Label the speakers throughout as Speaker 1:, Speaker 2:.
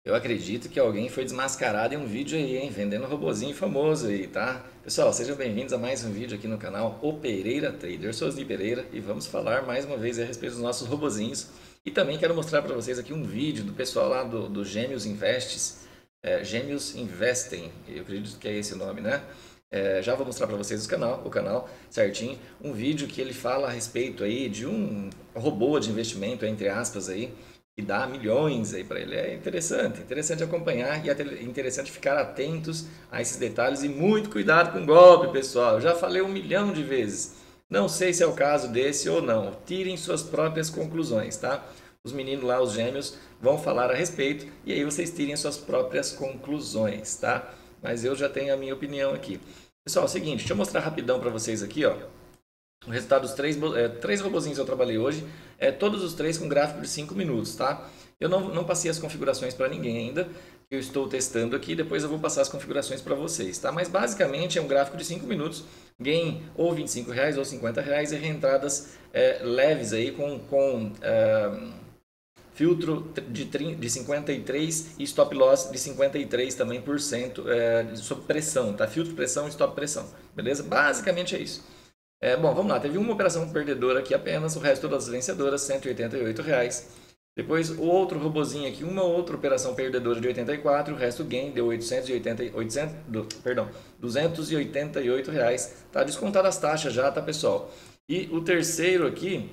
Speaker 1: Eu acredito que alguém foi desmascarado em um vídeo aí, hein? Vendendo robozinho famoso aí, tá? Pessoal, sejam bem-vindos a mais um vídeo aqui no canal O Pereira Trader. Eu sou Osni Pereira e vamos falar mais uma vez a respeito dos nossos robozinhos. E também quero mostrar para vocês aqui um vídeo do pessoal lá do Gêmeos Investes, Gêmeos Investem, eu acredito que é esse o nome, né? Já vou mostrar para vocês o canal certinho, um vídeo que ele fala a respeito aí de um robô de investimento, entre aspas aí, e dá milhões aí para ele. É interessante acompanhar e é interessante ficar atentos a esses detalhes e muito cuidado com o golpe, pessoal. Eu já falei 1 milhão de vezes. Não sei se é o caso desse ou não. Tirem suas próprias conclusões, tá? Os meninos lá, os gêmeos, vão falar a respeito e aí vocês tirem suas próprias conclusões, tá? Mas eu já tenho a minha opinião aqui. Pessoal, é o seguinte, deixa eu mostrar rapidão para vocês aqui, ó. O resultado dos três robozinhos que eu trabalhei hoje, todos os três com gráfico de 5 minutos, tá? Eu não passei as configurações para ninguém ainda, eu estou testando aqui, depois eu vou passar as configurações para vocês, tá? Mas basicamente é um gráfico de 5 minutos, gain ou R$ 25 ou R$ 50 e reentradas leves aí com filtro de 53 e stop loss de 53 também por cento sob pressão, tá? Filtro pressão e stop pressão, beleza? Basicamente é isso. Bom, vamos lá, teve uma operação perdedora aqui apenas, o resto das vencedoras, R$ 188. Depois o outro robozinho aqui, uma outra operação perdedora de 84, o resto gain deu R$ 288, tá descontado as taxas já, tá pessoal? E o terceiro aqui,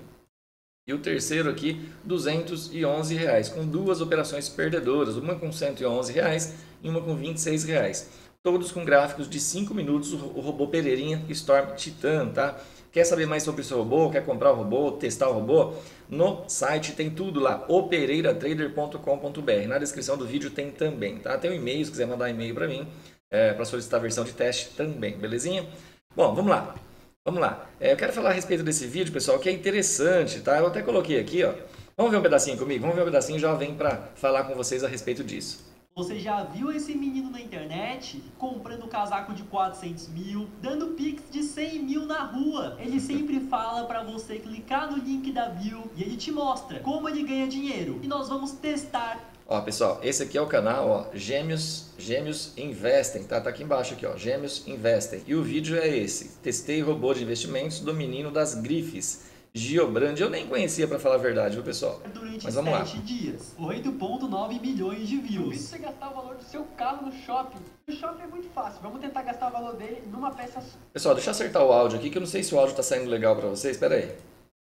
Speaker 1: R$ 211, com duas operações perdedoras, uma com R$ 111 e uma com R$ 26. Todos com gráficos de 5 minutos, o robô Pereirinha Storm Titan, tá? Quer saber mais sobre o seu robô? Quer comprar o robô? Testar o robô? No site tem tudo lá, opereiratrader.com.br. Na descrição do vídeo tem também, tá? Tem um e-mail, se quiser mandar um e-mail para mim, para solicitar a versão de teste também, belezinha? Bom, vamos lá. Eu quero falar a respeito desse vídeo, pessoal, que é interessante, tá? Eu até coloquei aqui, ó. Vamos ver um pedacinho comigo? Vamos ver um pedacinho e já vem para falar com vocês a respeito disso.
Speaker 2: Você já viu esse menino na internet comprando casaco de 400 mil, dando pix de 100 mil na rua? Ele sempre fala pra você clicar no link da bio e ele te mostra como ele ganha dinheiro. E nós vamos testar.
Speaker 1: Ó, pessoal, esse aqui é o canal, ó, Gêmeos Investem, tá? Tá aqui embaixo aqui, ó, Gêmeos Investem. E o vídeo é esse. Testei robô de investimentos do menino das grifes. Giobrand, eu nem conhecia para falar a verdade, viu pessoal?
Speaker 2: Durante
Speaker 1: Mas vamos
Speaker 2: 7 dias, 8,9 milhões de views.
Speaker 3: Duvido você gastar o valor do seu carro no shopping. O shopping é muito fácil, vamos tentar gastar o valor dele numa peça só.
Speaker 1: Pessoal, deixa eu acertar o áudio aqui, que eu não sei se o áudio tá saindo legal para vocês, espera aí.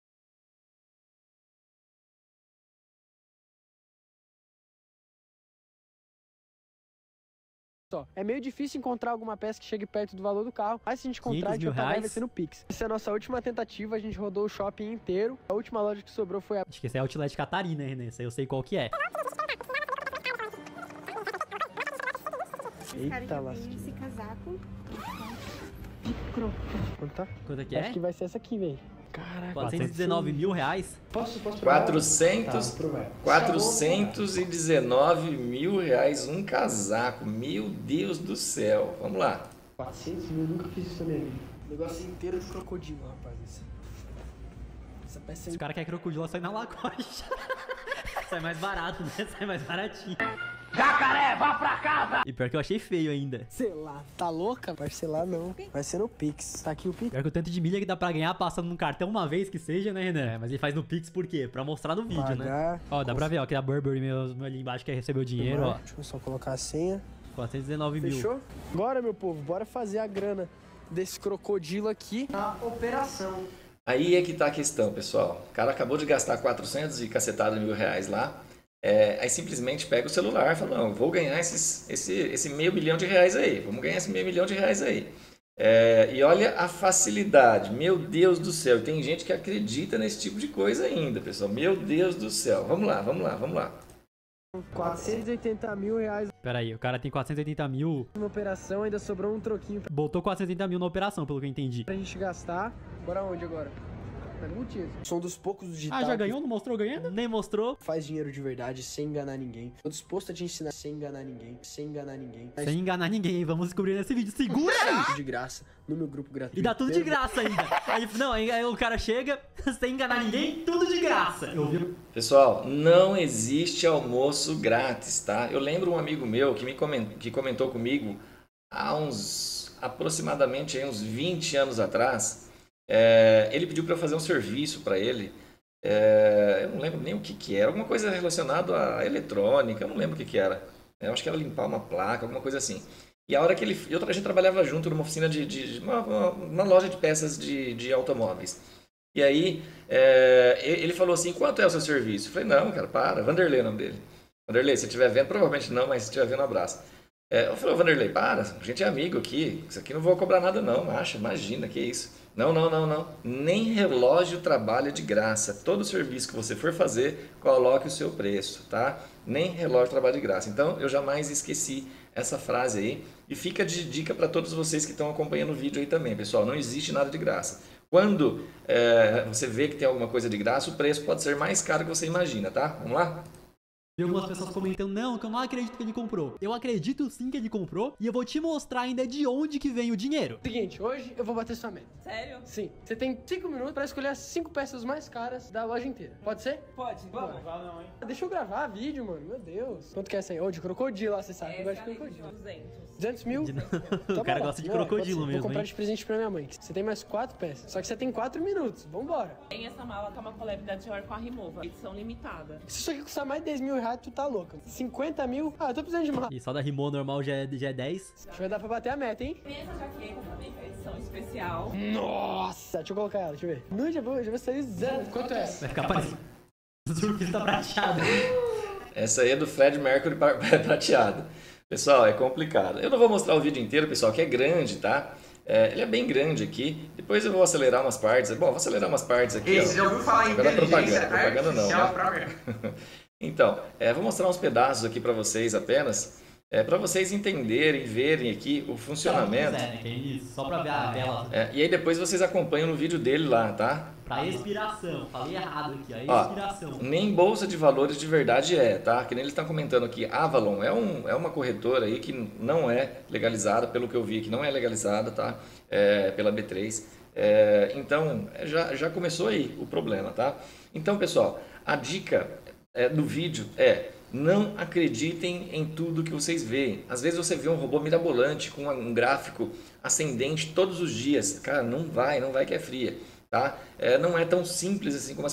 Speaker 4: É meio difícil encontrar alguma peça que chegue perto do valor do carro, mas se a gente encontrar, a gente vai ser no Pix. Essa é a nossa última tentativa, a gente rodou o shopping inteiro. A última loja que sobrou foi a...
Speaker 5: Acho que esse é Outlet Catarina, né? Esse aí eu sei qual que é.
Speaker 4: Eita, lasquinha.
Speaker 6: Esse casaco de croco.
Speaker 4: Quanto tá?
Speaker 5: Quanto é que
Speaker 4: Acho
Speaker 5: é?
Speaker 4: que vai ser essa aqui, velho. Caraca.
Speaker 5: 419 mil reais?
Speaker 4: Posso provar?
Speaker 1: 419 mil reais um casaco. Meu Deus do céu. Vamos lá.
Speaker 4: 400 mil, nunca fiz isso na minha vida. Negócio inteiro de crocodilo, rapaz. Essa peça é...
Speaker 5: Se o cara quer crocodilo, sai na lagosta. Sai mais barato, né? Sai mais baratinho.
Speaker 3: Jacaré, vá pra casa!
Speaker 5: E pior que eu achei feio ainda.
Speaker 4: Sei lá, tá louca? Parcelar não. Vai ser no Pix. Tá aqui o Pix.
Speaker 5: Pior que o tanto de milha que dá pra ganhar passando num cartão uma vez que seja, né, Renan? Mas ele faz no Pix por quê? Pra mostrar no vídeo, né? Ó, dá pra ver, ó, que a Burberry meu ali embaixo quer receber o dinheiro, ó.
Speaker 4: Deixa eu só colocar a senha.
Speaker 5: 419 mil.
Speaker 4: Fechou? Bora, meu povo, bora fazer a grana desse crocodilo aqui na operação.
Speaker 1: Aí é que tá a questão, pessoal. O cara acabou de gastar 400 e cacetada mil reais lá. Aí simplesmente pega o celular e fala, não, vou ganhar esse meio milhão de reais aí. Vamos ganhar esse meio milhão de reais aí. E olha a facilidade. Meu Deus do céu. Tem gente que acredita nesse tipo de coisa ainda, pessoal. Meu Deus do céu. Vamos lá.
Speaker 4: 480 mil reais
Speaker 5: Pera aí, o cara tem 480 mil.
Speaker 4: na operação, ainda sobrou um troquinho
Speaker 5: Botou 480 mil na operação, pelo que eu entendi.
Speaker 4: pra gente gastar. Bora onde agora? Na Gutiérrez. São dos poucos digital.
Speaker 5: Ah, já ganhou? Não mostrou ganhando? Nem mostrou.
Speaker 4: Faz dinheiro de verdade, sem enganar ninguém. Tô disposto a te ensinar sem enganar ninguém. Sem enganar ninguém.
Speaker 5: Sem enganar ninguém, vamos descobrir nesse vídeo. Segura aí!
Speaker 4: De graça, no meu grupo gratuito.
Speaker 5: E dá tudo de graça ainda. Aí o cara chega, sem enganar ninguém, tudo de graça. Eu vi.
Speaker 1: Pessoal, não existe almoço grátis, tá? Eu lembro um amigo meu que comentou comigo há aproximadamente aí uns 20 anos atrás. Ele pediu para eu fazer um serviço para ele. Eu não lembro nem o que era, alguma coisa relacionada à eletrônica, eu não lembro o que era. Eu acho que era limpar uma placa, alguma coisa assim. E a hora que a gente trabalhava junto numa oficina uma loja de peças de automóveis. E aí ele falou assim, quanto é o seu serviço? Eu falei, não, cara, para, Vanderlei é o nome dele. Vanderlei, se estiver vendo, provavelmente não, mas se estiver vendo, um abraço. Eu falei, Vanderlei, para, a gente é amigo aqui, isso aqui não vou cobrar nada não, imagina, que isso. Não. Nem relógio trabalha de graça. Todo serviço que você for fazer, coloque o seu preço, tá? Nem relógio trabalha de graça. Então, eu jamais esqueci essa frase aí. E fica de dica para todos vocês que estão acompanhando o vídeo aí também, pessoal. Não existe nada de graça. Quando você vê que tem alguma coisa de graça, o preço pode ser mais caro que você imagina, tá? Vamos lá?
Speaker 5: Vi algumas pessoas comentando, não, que eu não acredito que ele comprou. Eu acredito sim que ele comprou e eu vou te mostrar ainda de onde que vem o dinheiro.
Speaker 4: Seguinte, hoje eu vou bater sua meta.
Speaker 6: Sério?
Speaker 4: Sim. Você tem 5 minutos pra escolher as 5 peças mais caras da loja inteira. Pode ser?
Speaker 6: Pode. Vamos.
Speaker 3: Não, hein?
Speaker 4: Deixa eu gravar vídeo, mano. Meu Deus. Quanto que é essa aí? De crocodilo lá, você sabe. Eu gosto de
Speaker 6: Essa
Speaker 4: crocodilo.
Speaker 6: 200.
Speaker 4: 200 mil?
Speaker 5: O cara gosta de crocodilo mesmo,
Speaker 4: Vou comprar
Speaker 5: hein?
Speaker 4: de presente pra minha mãe. Você tem mais 4 peças. Só que você tem 4 minutos. Vambora.
Speaker 6: Tem essa mala que é uma collab da Dior com a Rimowa. Edição limitada.
Speaker 4: Se isso aqui custar mais de 10 mil reais, tu tá louca. 50 mil? Ah, eu tô precisando de mala.
Speaker 5: E só da Rimou normal já é 10.
Speaker 4: Acho que vai dar pra bater a meta, hein?
Speaker 6: Tem essa jaqueta também, que é edição especial.
Speaker 4: Nossa! Deixa eu colocar ela, deixa eu ver. Não, já vou sair zero. Quanto é?
Speaker 5: Vai ficar parecendo surfista prateado.
Speaker 1: Essa aí é do Fred Mercury prateado. Pessoal, é complicado. Eu não vou mostrar o vídeo inteiro, pessoal, que é grande, tá? Ele é bem grande aqui. Depois eu vou acelerar umas partes. Bom, vou acelerar umas partes aqui.
Speaker 7: Você já ouviu falar em
Speaker 1: propaganda não,
Speaker 7: artificial,
Speaker 1: né? Então, vou mostrar uns pedaços aqui para vocês apenas. Para vocês entenderem, verem aqui o funcionamento.
Speaker 5: Só pra ver a tela.
Speaker 1: E aí depois vocês acompanham no vídeo dele lá, tá?
Speaker 5: Pra expiração. Falei errado aqui, a expiração.
Speaker 1: Nem bolsa de valores de verdade tá? Que nem ele está comentando aqui. Avalon é uma corretora aí que não é legalizada, pelo que eu vi, que não é legalizada, tá? Pela B3. Então, já começou aí o problema, tá? Então, pessoal, a dica do vídeo não acreditem em tudo que vocês veem. Às vezes você vê um robô mirabolante com um gráfico ascendente todos os dias. Cara, não vai que é fria. Tá? Não é tão simples assim como as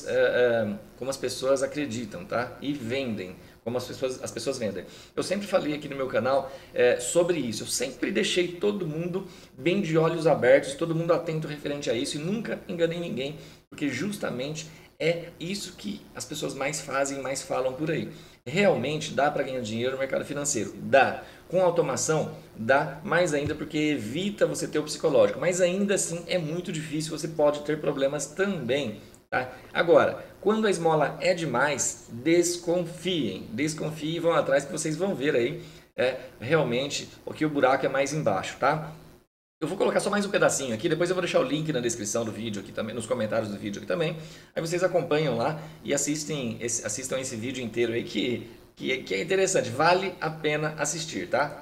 Speaker 1: pessoas acreditam, tá? E vendem, como as pessoas vendem. Eu sempre falei aqui no meu canal sobre isso. Eu sempre deixei todo mundo bem de olhos abertos, todo mundo atento referente a isso e nunca enganei ninguém, porque justamente é isso que as pessoas mais fazem, mais falam por aí. Realmente dá para ganhar dinheiro no mercado financeiro? Dá. Com automação? Dá mais ainda, porque evita você ter o psicológico. Mas ainda assim é muito difícil, você pode ter problemas também. Tá? Agora, quando a esmola é demais, desconfiem e vão atrás que vocês vão ver aí realmente o que o buraco é mais embaixo, tá? Eu vou colocar só mais um pedacinho aqui, depois eu vou deixar o link na descrição do vídeo aqui também, nos comentários do vídeo aqui também. Aí vocês acompanham lá e assistam esse vídeo inteiro aí que é interessante, vale a pena assistir, tá?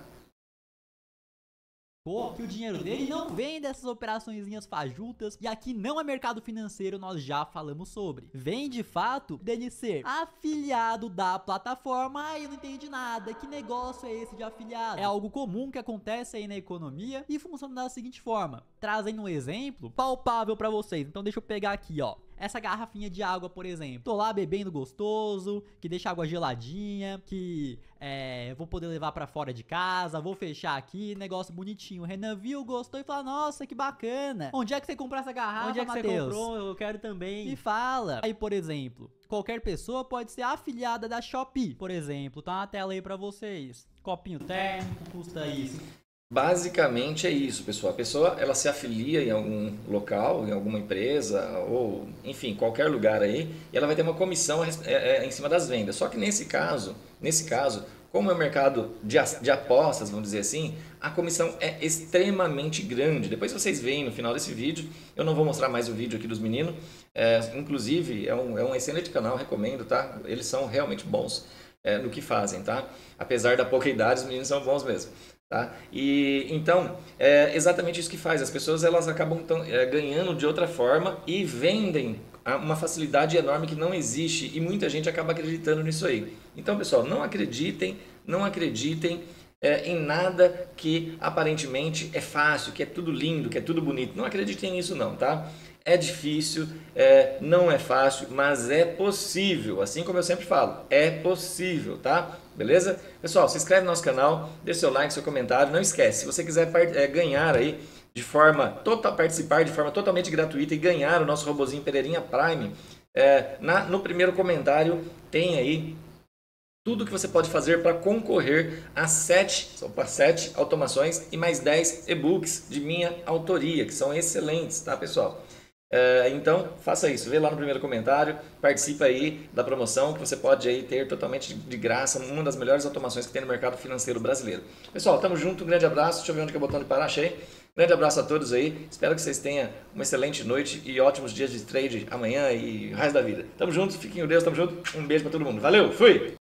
Speaker 5: Que o dinheiro dele não vem dessas operaçõezinhas fajutas e aqui não é mercado financeiro, nós já falamos sobre. Vem de fato dele ser afiliado da plataforma. Eu não entendi nada, que negócio é esse de afiliado? É algo comum que acontece aí na economia e funciona da seguinte forma, trazendo um exemplo palpável pra vocês. Então deixa eu pegar aqui, ó. Essa garrafinha de água, por exemplo. Tô lá bebendo gostoso, que deixa a água geladinha, que vou poder levar pra fora de casa, vou fechar aqui, negócio bonitinho. O Renan viu, gostou e falou, nossa, que bacana. Onde é que você comprou essa garrafa, Onde é que Mateus? você comprou? Eu quero também. Me fala. Aí, por exemplo, qualquer pessoa pode ser afiliada da Shopee, por exemplo. Tá na tela aí pra vocês. Copinho térmico, custa isso.
Speaker 1: Basicamente é isso, pessoal. A pessoa ela se afilia em algum local, em alguma empresa ou, enfim, qualquer lugar aí, e ela vai ter uma comissão em cima das vendas. Só que nesse caso, Nesse caso, como é um mercado de apostas, vamos dizer assim, a comissão é extremamente grande. Depois vocês veem no final desse vídeo, eu não vou mostrar mais o vídeo aqui dos meninos, inclusive é um excelente canal, recomendo, tá? Eles são realmente bons no que fazem, tá? Apesar da pouca idade, os meninos são bons mesmo. Tá? E então é exatamente isso que faz. As pessoas elas acabam ganhando de outra forma e vendem uma facilidade enorme que não existe e muita gente acaba acreditando nisso aí. Então, pessoal, não acreditem em nada que aparentemente é fácil, que é tudo lindo, que é tudo bonito. Não acreditem nisso não, tá? É difícil, não é fácil, mas é possível. Assim como eu sempre falo, é possível, tá? Beleza? Pessoal, se inscreve no nosso canal, deixa seu like, seu comentário. Não esquece, se você quiser ganhar aí participar de forma totalmente gratuita e ganhar o nosso robozinho Pereirinha Prime, no primeiro comentário tem aí tudo que você pode fazer para concorrer a 7 automações e mais 10 e-books de minha autoria, que são excelentes, tá, pessoal? Então, faça isso, vê lá no primeiro comentário, participa aí da promoção que você pode aí ter totalmente de graça, uma das melhores automações que tem no mercado financeiro brasileiro. Pessoal, tamo junto, um grande abraço, deixa eu ver onde que é o botão de parar, achei. Grande abraço a todos aí, espero que vocês tenham uma excelente noite e ótimos dias de trade amanhã e o resto da vida. Tamo junto, fiquem com Deus, tamo junto, um beijo pra todo mundo, valeu, fui!